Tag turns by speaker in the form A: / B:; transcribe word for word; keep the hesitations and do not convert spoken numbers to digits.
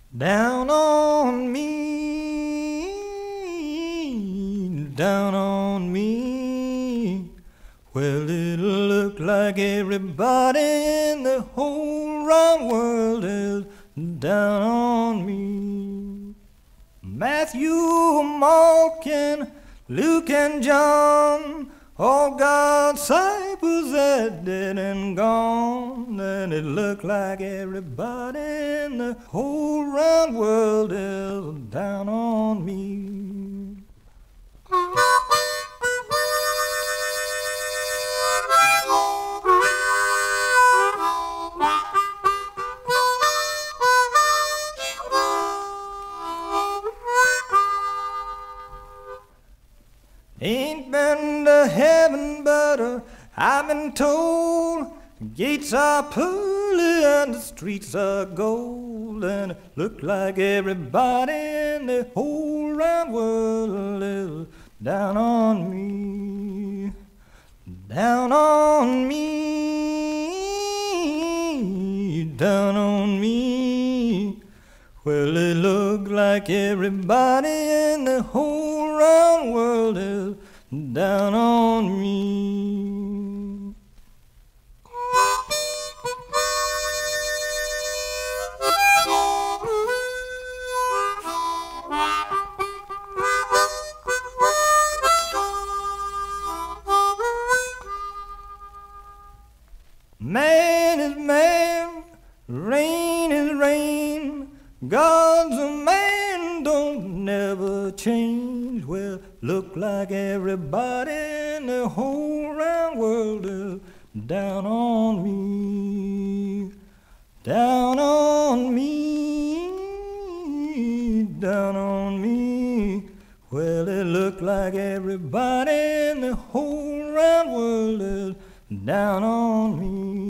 A: Down on me, down on me. Well, it'll look like everybody in the whole round world is down on me. Matthew, Mark, and Luke, and John, all God's disciples that dead and gone. And it looked like everybody in the whole round world is down on me. Ain't been to heaven, but uh, I've been told the gates are pearly and the streets are gold. And it look like everybody in the whole round world is down on me, down on me, down on me. Well, it look like everybody in the whole round world is down on me. Man is man, rain is rain. God's a man, don't never change. Well, look like everybody in the whole round world is down on me, down on me, down on me. Well, it look like everybody in the whole round world is down on me.